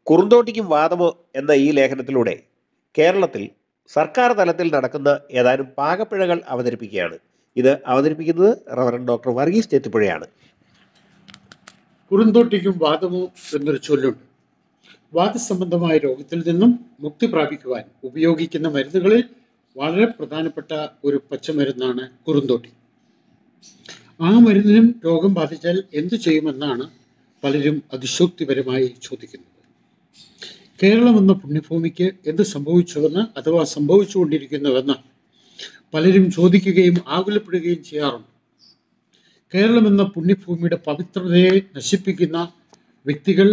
കുറുന്തോട്ടിക്കും വാദമോ എന്ന ഈ ലേഖനത്തിലൂടെ കേരളത്തിൽ സർക്കാർ തലത്തിൽ നടക്കുന്ന ഏതാനും പാകപ്പിഴകൾ അവതരിപ്പിക്കുകയാണ്. ഇത് അവതരിപ്പിക്കുന്നത് റവറൻഡ് ഡോക്ടർ വർഗീസ് ചേറ്റുപുഴയാണ്. കുറുന്തോട്ടിക്കും വാദമോ എന്നൊരു ചൊല്ലുണ്ട്. വാദസംബന്ധമായ രോഗത്തിൽ നിന്നും മുക്തി പ്രാപിക്കുവാൻ ഉപയോഗിക്കുന്ന മരുന്നുകളിൽ വളരെ പ്രധാനപ്പെട്ട ഒരു പച്ചമരുന്നാണ് കുറുന്തോട്ടി. ആ മരുന്നിനും രോഗം ബാധിച്ചാൽ എന്തു ചെയ്യുമെന്നാണ് പലരും അതിശോക്തിപരമായി ചോദിക്കുന്നത്. കേരളം എന്ന പുണ്യഭൂമിക്ക് എന്ത് സംഭവിച്ചുവെന്ന് അഥവാ സംഭവിച്ചുകൊണ്ടിരിക്കുന്നുവെന്ന് പലരും ചോദിക്കുകയും ആകുലപ്പെടുകയും ചെയ്യാറുണ്ട്. കേരളം എന്ന പുണ്യഭൂമിയുടെ പവിത്രതയെ നശിപ്പിക്കുന്ന വ്യക്തികൾ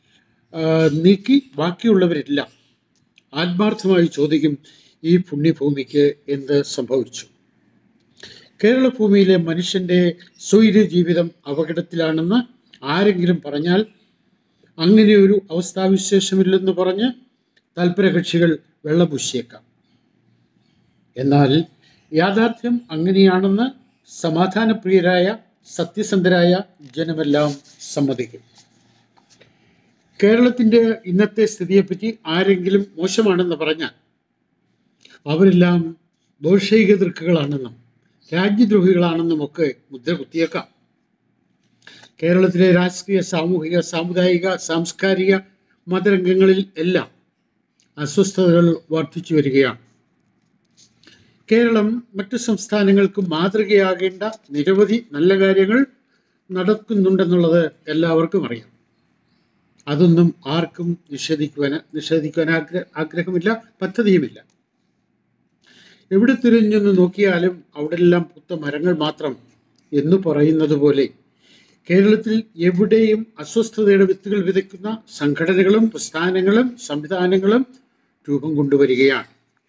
നീക്കി ബാക്കിയുള്ളവരെല്ലാം ആത്മാർത്ഥമായി ചോദിക്കും, ഈ പുണ്യഭൂമിക്ക് എന്ത് സംഭവിച്ചു? കേരള ഭൂമിയിലെ മനുഷ്യൻ്റെ സ്വൈര്യ ജീവിതം അപകടത്തിലാണെന്ന് ആരെങ്കിലും പറഞ്ഞാൽ അങ്ങനെ ഒരു അവസ്ഥാവിശേഷമില്ലെന്ന് പറഞ്ഞ് തൽപരകക്ഷികൾ വെള്ളപൂശിയേക്കാം. എന്നാൽ യാഥാർത്ഥ്യം അങ്ങനെയാണെന്ന് സമാധാനപ്രിയരായ സത്യസന്ധരായ ജനമെല്ലാം സമ്മതിക്കും. കേരളത്തിൻ്റെ ഇന്നത്തെ സ്ഥിതിയെപ്പറ്റി ആരെങ്കിലും മോശമാണെന്ന് പറഞ്ഞാൽ അവരെല്ലാം ബോൾഷെവിക ദൃക്കുകളാണെന്നും രാജ്യദ്രോഹികളാണെന്നും ഒക്കെ മുദ്ര കുത്തിയേക്കാം. കേരളത്തിലെ രാഷ്ട്രീയ, സാമൂഹിക, സാമുദായിക, സാംസ്കാരിക മതരംഗങ്ങളിൽ എല്ലാം അസ്വസ്ഥതകൾ വർദ്ധിച്ചു വരികയാണ്. കേരളം മറ്റു സംസ്ഥാനങ്ങൾക്ക് മാതൃകയാകേണ്ട നിരവധി നല്ല കാര്യങ്ങൾ നടക്കുന്നുണ്ടെന്നുള്ളത് എല്ലാവർക്കും അറിയാം. അതൊന്നും ആർക്കും നിഷേധിക്കുവാൻ ആഗ്രഹമില്ല, പദ്ധതിയുമില്ല. എവിടെ തിരിഞ്ഞെന്ന് നോക്കിയാലും അവിടെല്ലാം പൂത്ത മരങ്ങൾ മാത്രം എന്ന് പറയുന്നത് പോലെ കേരളത്തിൽ എവിടെയും അസ്വസ്ഥതയുടെ വിത്തുകൾ വിതയ്ക്കുന്ന സംഘടനകളും പ്രസ്ഥാനങ്ങളും സംവിധാനങ്ങളും രൂപം കൊണ്ടുവരികയാണ്.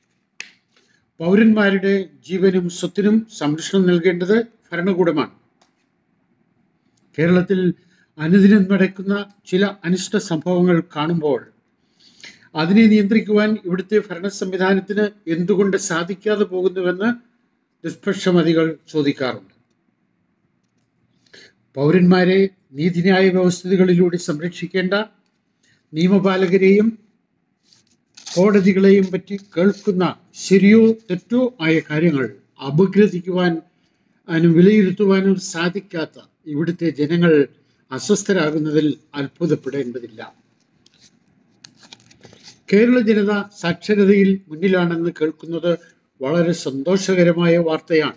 പൗരന്മാരുടെ ജീവനും സ്വത്തിനും സംരക്ഷണം നൽകേണ്ടത് ഭരണകൂടമാണ്. കേരളത്തിൽ അനുദിനം നടക്കുന്ന ചില അനിഷ്ട സംഭവങ്ങൾ കാണുമ്പോൾ അതിനെ നിയന്ത്രിക്കുവാൻ ഇവിടുത്തെ ഭരണ സംവിധാനത്തിന് എന്തുകൊണ്ട് സാധിക്കാതെ പോകുന്നുവെന്ന് നിഷ്പക്ഷമതികൾ ചോദിക്കാറുണ്ട്. പൗരന്മാരെ നീതിന്യായ വ്യവസ്ഥകളിലൂടെ സംരക്ഷിക്കേണ്ട നിയമപാലകരെയും കോടതികളെയും പറ്റി കേൾക്കുന്ന ശരിയോ തെറ്റോ ആയ കാര്യങ്ങൾ അപഗ്രഥിക്കുവാനും വിലയിരുത്തുവാനും സാധിക്കാത്ത ഇവിടുത്തെ ജനങ്ങൾ അസ്വസ്ഥരാകുന്നതിൽ അത്ഭുതപ്പെടേണ്ടതില്ല. കേരള ജനത സാക്ഷരതയിൽ മുന്നിലാണെന്ന് കേൾക്കുന്നത് വളരെ സന്തോഷകരമായ വാർത്തയാണ്.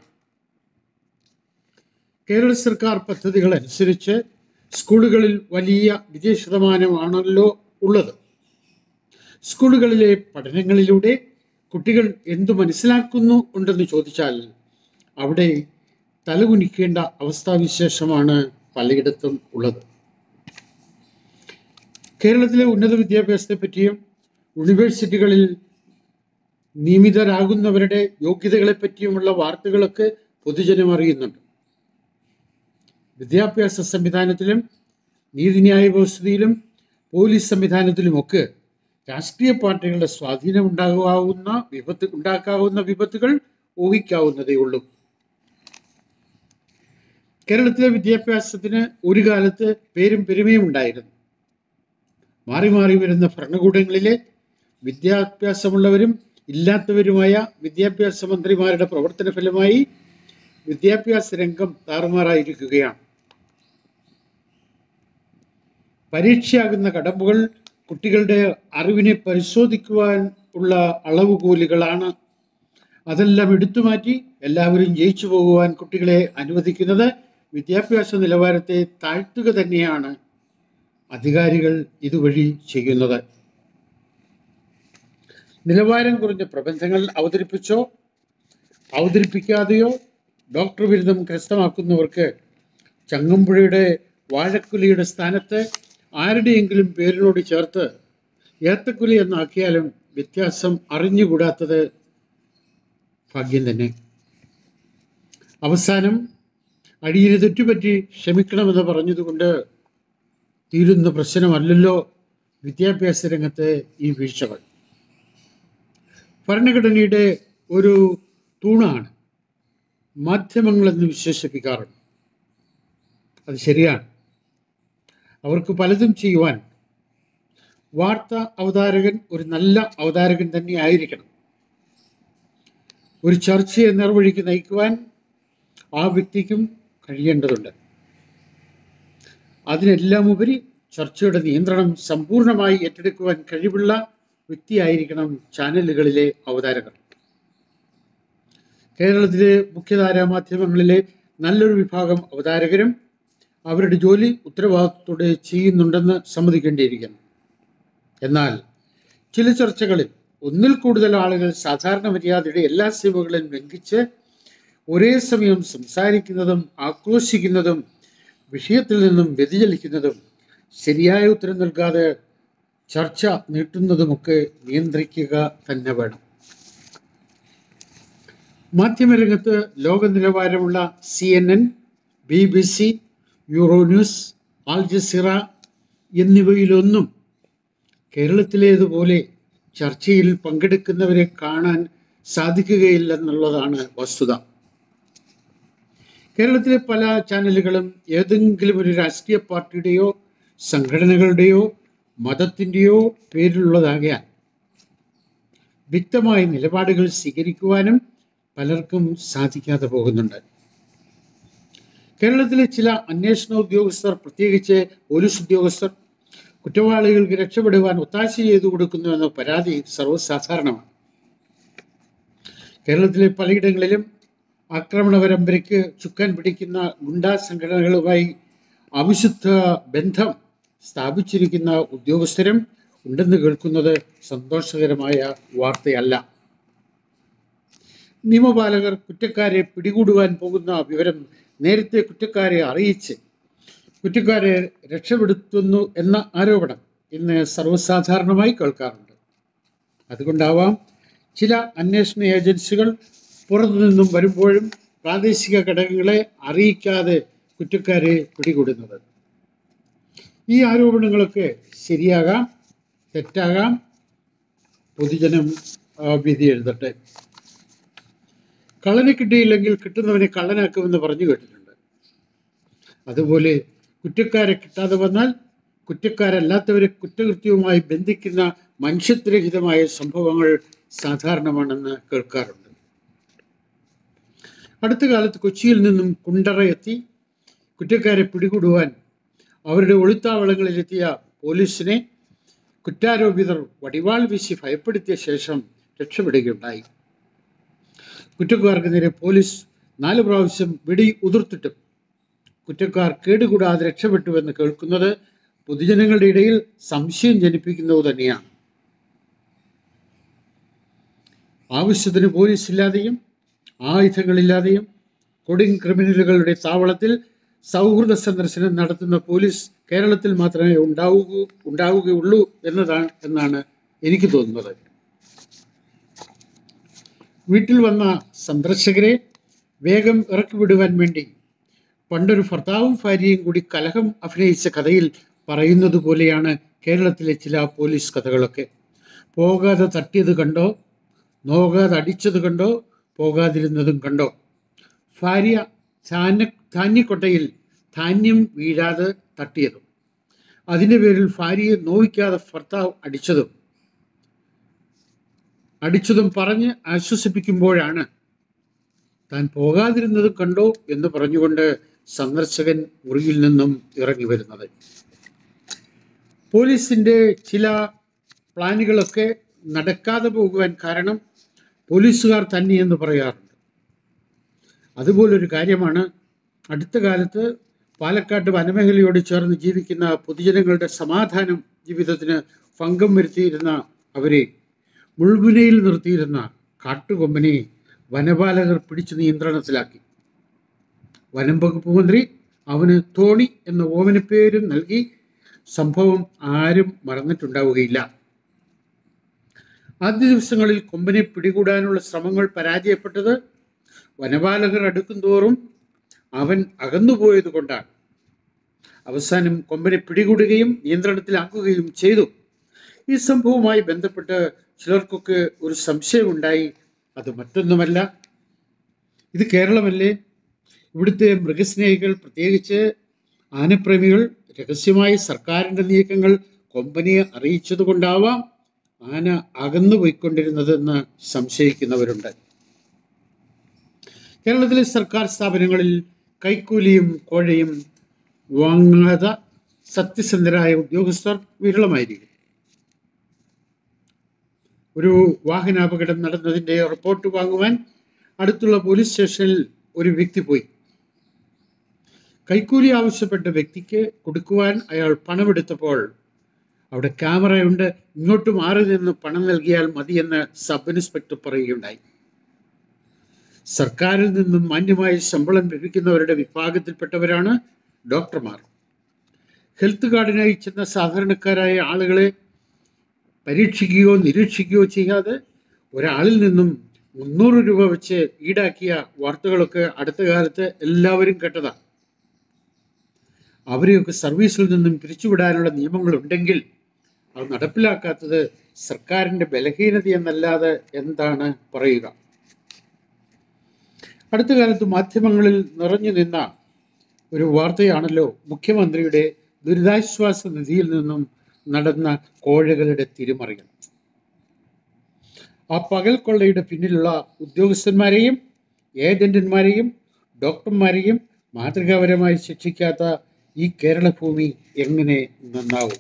കേരള സർക്കാർ പദ്ധതികൾ അനുസരിച്ച് സ്കൂളുകളിൽ വലിയ വിജയശതമാനമാണല്ലോ ഉള്ളത്. സ്കൂളുകളിലെ പഠനങ്ങളിലൂടെ കുട്ടികൾ എന്തു മനസ്സിലാക്കുന്നു ഉണ്ടെന്ന് ചോദിച്ചാൽ അവിടെ തലകുനിക്കേണ്ട അവസ്ഥാവിശേഷമാണ് പലയിടത്തും ഉള്ളത്. കേരളത്തിലെ ഉന്നത വിദ്യാഭ്യാസത്തെ പറ്റിയും യൂണിവേഴ്സിറ്റികളിൽ നിയമിതരാകുന്നവരുടെ യോഗ്യതകളെ പറ്റിയുമുള്ള വാർത്തകളൊക്കെ പൊതുജനം അറിയുന്നുണ്ട്. വിദ്യാഭ്യാസ സംവിധാനത്തിലും നീതിന്യായ വ്യവസ്ഥയിലും പോലീസ് സംവിധാനത്തിലുമൊക്കെ രാഷ്ട്രീയ പാർട്ടികളുടെ സ്വാധീനം ഉണ്ടാക്കാവുന്ന വിപത്തുകൾ ഊഹിക്കാവുന്നതേ ഉള്ളൂ. കേരളത്തിലെ വിദ്യാഭ്യാസത്തിന് ഒരു കാലത്ത് പേരും പെരുമയും ഉണ്ടായിരുന്നു. മാറി മാറി വരുന്ന ഭരണകൂടങ്ങളിലെ വിദ്യാഭ്യാസമുള്ളവരും ഇല്ലാത്തവരുമായ വിദ്യാഭ്യാസ മന്ത്രിമാരുടെ പ്രവർത്തന ഫലമായി വിദ്യാഭ്യാസ രംഗം താറുമാറായിരിക്കുകയാണ്. പരീക്ഷയാകുന്ന കടമ്പകൾ കുട്ടികളുടെ അറിവിനെ പരിശോധിക്കുവാൻ ഉള്ള അളവുകോലുകളാണ്. അതെല്ലാം എടുത്തുമാറ്റി എല്ലാവരും ജയിച്ചു പോകുവാൻ കുട്ടികളെ അനുവദിക്കുന്നത് വിദ്യാഭ്യാസ നിലവാരത്തെ താഴ്ത്തുക തന്നെയാണ് അധികാരികൾ ഇതുവഴി ചെയ്യുന്നത്. നിലവാരം കുറഞ്ഞ പ്രബന്ധങ്ങൾ അവതരിപ്പിച്ചോ അവതരിപ്പിക്കാതെയോ ഡോക്ടർ ബിരുദം കരസ്ഥമാക്കുന്നവർക്ക് ചങ്ങമ്പുഴയുടെ വാഴക്കുലയുടെ സ്ഥാനത്ത് ആരുടെയെങ്കിലും പേരിനോട് ചേർത്ത് ഏത്തക്കുല എന്നാക്കിയാലും വ്യത്യാസം അറിഞ്ഞുകൂടാത്തത് ഭാഗ്യം തന്നെ. അവസാനം അടിയിന് തെറ്റുപറ്റി ക്ഷമിക്കണമെന്ന് പറഞ്ഞതുകൊണ്ട് തീരുന്ന പ്രശ്നമല്ലല്ലോ വിദ്യാഭ്യാസ രംഗത്തെ ഈ വീഴ്ചകൾ. ഭരണഘടനയുടെ ഒരു തൂണാണ് മാധ്യമങ്ങളെന്ന് വിശേഷിപ്പിക്കാറുണ്ട്. അത് ശരിയാണ്. അവർക്ക് പലതും ചെയ്യുവാൻ വാർത്താ അവതാരകൻ ഒരു നല്ല അവതാരകൻ തന്നെ ആയിരിക്കണം. ഒരു ചർച്ചയെ നേർവഴിക്ക് നയിക്കുവാൻ ആ വ്യക്തിക്കും കഴിയേണ്ടതുണ്ട്. അതിനെല്ലാം ഉപരി ചർച്ചയുടെ നിയന്ത്രണം സമ്പൂർണ്ണമായി ഏറ്റെടുക്കുവാൻ കഴിവുള്ള വ്യക്തിയായിരിക്കണം ചാനലുകളിലെ അവതാരകർ. കേരളത്തിലെ മുഖ്യധാരാ മാധ്യമങ്ങളിലെ നല്ലൊരു വിഭാഗം അവതാരകരും അവരുടെ ജോലി ഉത്തരവാദിത്തത്തോടെ ചെയ്യുന്നുണ്ടെന്ന് സമ്മതിക്കേണ്ടിയിരിക്കുന്നു. എന്നാൽ ചില ചർച്ചകളിൽ ഒന്നിൽ കൂടുതൽ ആളുകൾ സാധാരണ മര്യാദയുടെ എല്ലാ സീമകളും ലംഘിച്ച് ഒരേ സമയം സംസാരിക്കുന്നതും ആക്രോശിക്കുന്നതും വിഷയത്തിൽ നിന്നും വ്യതിചലിക്കുന്നതും ശരിയായ ഉത്തരം നൽകാതെ ചർച്ച നീട്ടുന്നതുമൊക്കെ നിയന്ത്രിക്കുക തന്നെ വേണം. മാധ്യമരംഗത്ത് ലോക നിലവാരമുള്ള CNN, BBC, Euronews, Al Jazeera എന്നിവയിലൊന്നും കേരളത്തിലേതുപോലെ ചർച്ചയിൽ പങ്കെടുക്കുന്നവരെ കാണാൻ സാധിക്കുകയില്ലെന്നുള്ളതാണ് വസ്തുത. കേരളത്തിലെ പല ചാനലുകളും ഏതെങ്കിലും ഒരു രാഷ്ട്രീയ പാർട്ടിയുടെയോ സംഘടനകളുടെയോ മതത്തിൻ്റെയോ പേരിലുള്ളതാകയാൽ വ്യക്തമായ നിലപാടുകൾ സ്വീകരിക്കുവാനും പലർക്കും സാധിക്കാതെ പോകുന്നുണ്ട്. കേരളത്തിലെ ചില അന്വേഷണ ഉദ്യോഗസ്ഥർ, പ്രത്യേകിച്ച് പോലീസ് ഉദ്യോഗസ്ഥർ, കുറ്റവാളികൾക്ക് രക്ഷപ്പെടുവാൻ ഒത്താശ ചെയ്തു കൊടുക്കുന്നുവെന്ന പരാതി സർവ്വസാധാരണമാണ്. കേരളത്തിലെ പലയിടങ്ങളിലും ആക്രമണ പരമ്പരയ്ക്ക് ചുക്കാൻ പിടിക്കുന്ന ഗുണ്ടാ സംഘടനകളുമായി അവിശുദ്ധ ബന്ധം സ്ഥാപിച്ചിരിക്കുന്ന ഉദ്യോഗസ്ഥരും ഉണ്ടെന്ന് കേൾക്കുന്നത് സന്തോഷകരമായ വാർത്തയല്ല. നിയമപാലകർ കുറ്റക്കാരെ പിടികൂടുവാൻ പോകുന്ന വിവരം നേരത്തെ കുറ്റക്കാരെ അറിയിച്ച് കുറ്റക്കാരെ രക്ഷപ്പെടുത്തുന്നു എന്ന ആരോപണം ഇന്ന് സർവ്വസാധാരണമായി കേൾക്കാറുണ്ട്. അതുകൊണ്ടാവാം ചില അന്വേഷണ ഏജൻസികൾ പുറത്തുനിന്നും വരുമ്പോഴും പ്രാദേശിക ഘടകങ്ങളെ അറിയിക്കാതെ കുറ്റക്കാരെ പിടികൂടുന്നത്. ഈ ആരോപണങ്ങളൊക്കെ ശരിയാകാം, തെറ്റാകാം, പൊതുജനം വിധി എഴുതട്ടെ. കള്ളനെ കിട്ടിയില്ലെങ്കിൽ കിട്ടുന്നവനെ കള്ളനാക്കുമെന്ന് പറഞ്ഞു കേട്ടിട്ടുണ്ട്. അതുപോലെ കുറ്റക്കാരെ കിട്ടാതെ വന്നാൽ കുറ്റക്കാരല്ലാത്തവരെ കുറ്റകൃത്യവുമായി ബന്ധിക്കുന്ന മനുഷ്യത്വരഹിതമായ സംഭവങ്ങൾ സാധാരണമാണെന്ന് കേൾക്കാറുണ്ട്. അടുത്ത കാലത്ത് കൊച്ചിയിൽ നിന്നും കുണ്ടറ എത്തി കുറ്റക്കാരെ പിടികൂടുവാൻ അവരുടെ ഒളിത്താവളങ്ങളിലെത്തിയ പോലീസിനെ കുറ്റാരോപിതർ വടിവാൾ വീശി ഭയപ്പെടുത്തിയ ശേഷം രക്ഷപ്പെടുകയുണ്ടായി. കുറ്റക്കാർക്ക് നേരെ പോലീസ് 4 പ്രാവശ്യം വെടി ഉതിർത്തിട്ടും കുറ്റക്കാർ കേടുകൂടാതെ രക്ഷപ്പെട്ടുവെന്ന് കേൾക്കുന്നത് പൊതുജനങ്ങളുടെ ഇടയിൽ സംശയം ജനിപ്പിക്കുന്നത് തന്നെയാണ്. ആവശ്യത്തിന് പോലീസ് ഇല്ലാതെയും ആയുധങ്ങളില്ലാതെയും കൊടിങ് ക്രിമിനലുകളുടെ താവളത്തിൽ സൗഹൃദ സന്ദർശനം നടത്തുന്ന പോലീസ് കേരളത്തിൽ മാത്രമേ ഉണ്ടാവുകയുള്ളൂ എന്നാണ് എനിക്ക് തോന്നുന്നത്. വീട്ടിൽ വന്ന സന്ദർശകരെ വേഗം ഇറക്കി വിടുവാൻ വേണ്ടി പണ്ടൊരു ഭർത്താവും ഭാര്യയും കൂടി കലഹം അഭിനയിച്ച കഥയിൽ പറയുന്നത് പോലെയാണ് കേരളത്തിലെ ചില പോലീസ് കഥകളൊക്കെ. പോകാതെ തട്ടിയത് കണ്ടോ, നോകാതെ അടിച്ചത് കണ്ടോ, പോകാതിരുന്നതും കണ്ടോ. ഭാര്യ ധാന്യക്കൊട്ടയിൽ ധാന്യം വീഴാതെ തട്ടിയതും അതിൻ്റെ പേരിൽ ഭാര്യയെ നോവിക്കാതെ ഭർത്താവ് അടിച്ചതും പറഞ്ഞ് ആശ്വസിപ്പിക്കുമ്പോഴാണ് താൻ പോകാതിരുന്നത് കണ്ടോ എന്ന് പറഞ്ഞുകൊണ്ട് സന്ദർശകൻ മുറിയിൽ നിന്നും ഇറങ്ങി വരുന്നത്. പോലീസിൻ്റെ ചില പ്ലാനുകളൊക്കെ നടക്കാതെ പോകുവാൻ കാരണം പോലീസുകാർ തന്നെയെന്ന് പറയാറുണ്ട്. അതുപോലൊരു കാര്യമാണ് അടുത്ത കാലത്ത് പാലക്കാട് വനമേഖലയോട് ചേർന്ന് ജീവിക്കുന്ന പൊതുജനങ്ങളുടെ സമാധാനം ജീവിതത്തിന് ഭംഗം വരുത്തിയിരുന്ന അവരെ മുൾമുനയിൽ നിർത്തിയിരുന്ന കാട്ടുകൊമ്പനെ വനപാലകർ പിടിച്ചു നിയന്ത്രണത്തിലാക്കി. വനം വകുപ്പ് മന്ത്രി അവന് തോണി എന്ന ഓമനപ്പേരും നൽകി. സംഭവം ആരും മറന്നിട്ടുണ്ടാവുകയില്ല. ആദ്യ ദിവസങ്ങളിൽ കൊമ്പനെ പിടികൂടാനുള്ള ശ്രമങ്ങൾ പരാജയപ്പെട്ടത് വനപാലകർ അടുക്കും തോറും അവൻ അകന്നുപോയത് കൊണ്ടാണ്. അവസാനം കൊമ്പനെ പിടികൂടുകയും നിയന്ത്രണത്തിലാക്കുകയും ചെയ്തു. ഈ സംഭവവുമായി ബന്ധപ്പെട്ട് ചിലർക്കൊക്കെ ഒരു സംശയമുണ്ടായി. അത് മറ്റൊന്നുമല്ല, ഇത് കേരളമല്ലേ? ഇവിടുത്തെ മൃഗസ്നേഹികൾ, പ്രത്യേകിച്ച് ആനപ്രേമികൾ, രഹസ്യമായി സർക്കാരിൻ്റെ നീക്കങ്ങൾ കൊമ്പനിയെ അറിയിച്ചതുകൊണ്ടാവാം ആന അകന്നു പോയിക്കൊണ്ടിരുന്നതെന്ന് സംശയിക്കുന്നവരുണ്ട്. കേരളത്തിലെ സർക്കാർ സ്ഥാപനങ്ങളിൽ കൈക്കൂലിയും കോഴയും വാങ്ങാത്ത സത്യസന്ധരായ ഉദ്യോഗസ്ഥർ വിരളമായിരിക്കും. ഒരു വാഹനാപകടം നടന്നതിൻ്റെ റിപ്പോർട്ട് വാങ്ങുവാൻ അടുത്തുള്ള പോലീസ് സ്റ്റേഷനിൽ ഒരു വ്യക്തി പോയി. കൈക്കൂലി ആവശ്യപ്പെട്ട വ്യക്തിക്ക് കൊടുക്കുവാൻ അയാൾ പണമെടുത്തപ്പോൾ അവിടെ ക്യാമറയുണ്ട്, ഇങ്ങോട്ട് മാറി നിന്ന് പണം നൽകിയാൽ മതിയെന്ന് സബ് ഇൻസ്പെക്ടർ പറയുകയുണ്ടായി. സർക്കാരിൽ നിന്നും മാന്യമായ ശമ്പളം ലഭിക്കുന്നവരുടെ വിഭാഗത്തിൽപ്പെട്ടവരാണ് ഡോക്ടർമാർ. ഹെൽത്ത് കാർഡിനായി ചെന്ന സാധാരണക്കാരായ ആളുകളെ പരീക്ഷിക്കുകയോ നിരീക്ഷിക്കുകയോ ചെയ്യാതെ ഒരാളിൽ നിന്നും 300 രൂപ വെച്ച് ഈടാക്കിയ വാർത്തകളൊക്കെ അടുത്ത കാലത്ത് എല്ലാവരും കേട്ടതാണ്. അവരെയൊക്കെ സർവീസിൽ നിന്നും പിരിച്ചുവിടാനുള്ള നിയമങ്ങളുണ്ടെങ്കിൽ അത് നടപ്പിലാക്കാത്തത് സർക്കാരിൻ്റെ ബലഹീനത എന്നല്ലാതെ എന്താണ് പറയുക? അടുത്ത കാലത്ത് മാധ്യമങ്ങളിൽ നിറഞ്ഞു നിന്ന ഒരു വാർത്തയാണല്ലോ മുഖ്യമന്ത്രിയുടെ ദുരിതാശ്വാസ നിധിയിൽ നിന്നും നടന്ന കോഴകളുടെ തിരിമറികൾ. ആ പകൽ കൊള്ളയുടെ പിന്നിലുള്ള ഉദ്യോഗസ്ഥന്മാരെയും ഏജന്റന്മാരെയും ഡോക്ടർമാരെയും മാതൃകാപരമായി ശിക്ഷിക്കാത്ത ഈ കേരള ഭൂമി എങ്ങനെ നന്നാവും?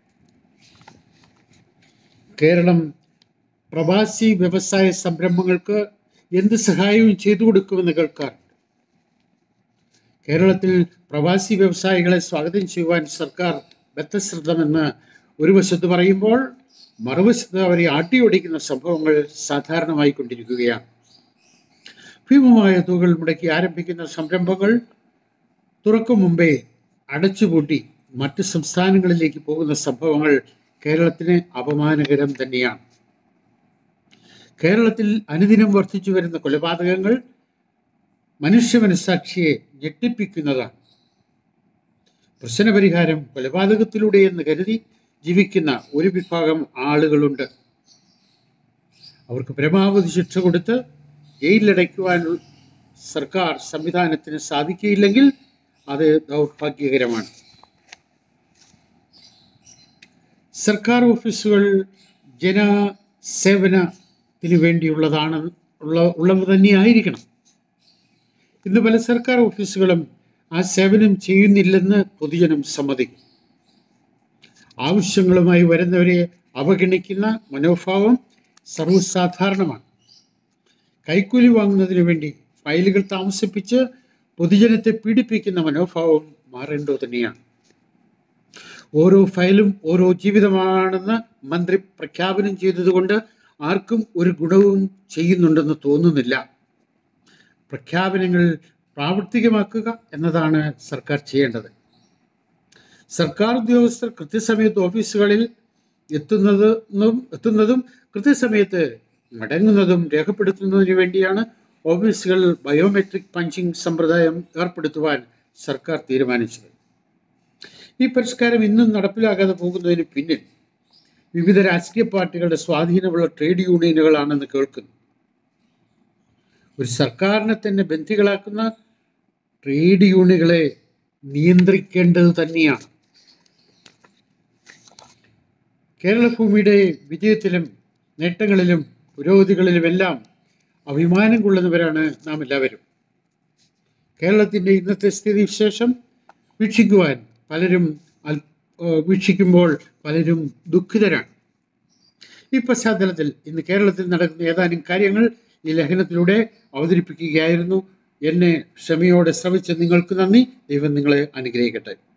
കേരളം പ്രവാസി വ്യവസായ സംരംഭങ്ങൾക്ക് എന്ത് സഹായവും ചെയ്തു കൊടുക്കുമെന്ന് കേൾക്കാറുണ്ട്. കേരളത്തിൽ പ്രവാസി വ്യവസായികളെ സ്വാഗതം ചെയ്യുവാൻ സർക്കാർ ബദ്ധശ്രദ്ധമെന്ന് ഒരു വശത്ത് പറയുമ്പോൾ മറുവശത്ത് അവരെ ആട്ടിയോടിക്കുന്ന സംഭവങ്ങൾ സാധാരണമായി കൊണ്ടിരിക്കുകയാണ്. ഭീമമായ തുകകൾ മുടക്കി ആരംഭിക്കുന്ന സംരംഭങ്ങൾ തുറക്കും മുമ്പേ അടച്ചുപൂട്ടി മറ്റ് സംസ്ഥാനങ്ങളിലേക്ക് പോകുന്ന സംഭവങ്ങൾ കേരളത്തിന് അപമാനകരം തന്നെയാണ്. കേരളത്തിൽ അനുദിനം വർദ്ധിച്ചു വരുന്ന കൊലപാതകങ്ങൾ മനുഷ്യ മനസ്സാക്ഷിയെ ഞെട്ടിപ്പിക്കുന്നതാണ്. പ്രശ്നപരിഹാരം കൊലപാതകത്തിലൂടെ എന്ന് കരുതി ജീവിക്കുന്ന ഒരു വിഭാഗം ആളുകളുണ്ട്. അവർക്ക് പരമാവധി ശിക്ഷ കൊടുത്ത് ജയിലിലടയ്ക്കുവാൻ സർക്കാർ സംവിധാനത്തിന് സാധിക്കുകയില്ലെങ്കിൽ അത് ദൗർഭാഗ്യകരമാണ്. സർക്കാർ ഓഫീസുകൾ ജനസേവനത്തിന് വേണ്ടിയുള്ളതാണ് ഉള്ളത് തന്നെയായിരിക്കണം. ഇന്ന് പല സർക്കാർ ഓഫീസുകളും ആ സേവനം ചെയ്യുന്നില്ലെന്ന് പൊതുജനം സമ്മതിക്കും. ആവശ്യങ്ങളുമായി വരുന്നവരെ അവഗണിക്കുന്ന മനോഭാവം സർവ്വസാധാരണമാണ്. കൈക്കൂലി വാങ്ങുന്നതിന് വേണ്ടി ഫയലുകൾ താമസിപ്പിച്ച് പൊതുജനത്തെ പീഡിപ്പിക്കുന്ന മനോഭാവം മാറേണ്ടത് തന്നെയാണ്. ഓരോ ഫയലും ഓരോ ജീവിതമാണെന്ന് മന്ത്രി പ്രഖ്യാപനം ചെയ്തതുകൊണ്ട് ആർക്കും ഒരു ഗുണവും ചെയ്യുന്നുണ്ടെന്ന് തോന്നുന്നില്ല. പ്രഖ്യാപനങ്ങൾ പ്രാവർത്തികമാക്കുക എന്നതാണ് സർക്കാർ ചെയ്യേണ്ടത്. സർക്കാർ ഉദ്യോഗസ്ഥർ കൃത്യസമയത്ത് ഓഫീസുകളിൽ എത്തുന്നതും കൃത്യസമയത്ത് മടങ്ങുന്നതും രേഖപ്പെടുത്തുന്നതിന് വേണ്ടിയാണ് ഓഫീസുകൾ ബയോമെട്രിക് പഞ്ചിങ് സമ്പ്രദായം ഏർപ്പെടുത്തുവാൻ സർക്കാർ തീരുമാനിച്ചത്. ഈ പരിഷ്കാരം ഇന്നും നടപ്പിലാകാതെ പോകുന്നതിന് പിന്നിൽ വിവിധ രാഷ്ട്രീയ പാർട്ടികളുടെ സ്വാധീനമുള്ള ട്രേഡ് യൂണിയനുകളാണെന്ന് കേൾക്കുന്നു. ഒരു സർക്കാരിനെ തന്നെ ബന്ധികളാക്കുന്ന ട്രേഡ് യൂണിയനുകളെ നിയന്ത്രിക്കേണ്ടത് തന്നെയാണ്. കേരളഭൂമിയുടെ വിജയത്തിലും നേട്ടങ്ങളിലും പുരോഗതികളിലുമെല്ലാം അഭിമാനം കൊള്ളുന്നവരാണ് നാം എല്ലാവരും. കേരളത്തിൻ്റെ ഇന്നത്തെ സ്ഥിതിവിശേഷം വീക്ഷിക്കുമ്പോൾ പലരും ദുഃഖിതരാണ്. ഈ പശ്ചാത്തലത്തിൽ ഇന്ന് കേരളത്തിൽ നടക്കുന്ന ഏതാനും കാര്യങ്ങൾ ഈ ലേഖനത്തിലൂടെ അവതരിപ്പിക്കുകയായിരുന്നു. എന്നെ ക്ഷമയോടെ ശ്രമിച്ച നിങ്ങൾക്ക് നന്ദി. ദൈവം നിങ്ങളെ അനുഗ്രഹിക്കട്ടെ.